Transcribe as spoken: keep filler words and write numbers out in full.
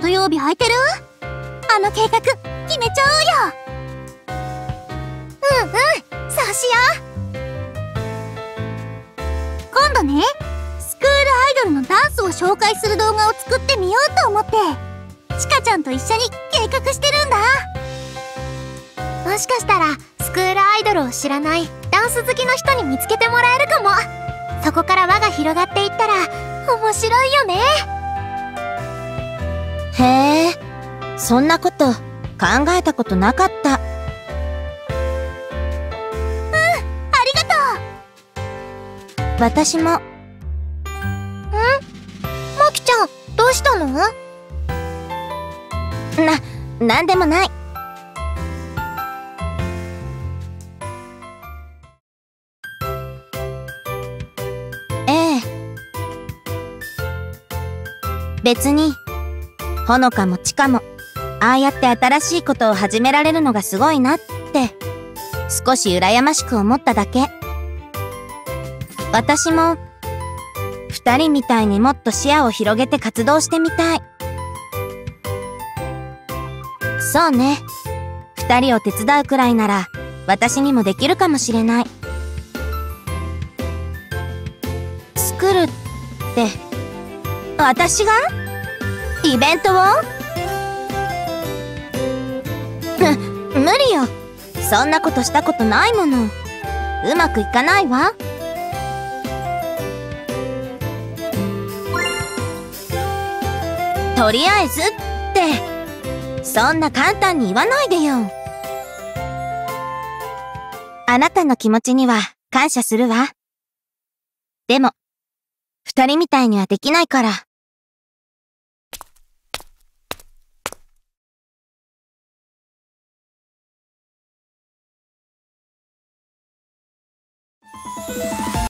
土曜日空いてる？あの計画決めちゃおうよ。うんうん、そうしよう。今度ね、スクールアイドルのダンスを紹介する動画を作ってみようと思って、ちかちゃんと一緒に計画してるんだ。もしかしたらスクールアイドルを知らないダンス好きの人に見つけてもらえるかも。そこから輪が広がっていったら面白いよね。 へえ、そんなこと考えたことなかった。 うん、ありがとう。 私も。ん？ まきちゃん、どうしたの？な、 なんでもない。ええ。別に、ほのかもちかも、ああやって新しいことを始められるのがすごいなって、少し羨ましく思っただけ。私も、二人みたいにもっと視野を広げて活動してみたい。そうね。二人を手伝うくらいなら、私にもできるかもしれない。作るって、私が？イベントを？む、無理よ。そんなことしたことないもの。うまくいかないわ。とりあえずって、そんな簡単に言わないでよ。あなたの気持ちには感謝するわ。でも、二人みたいにはできないから。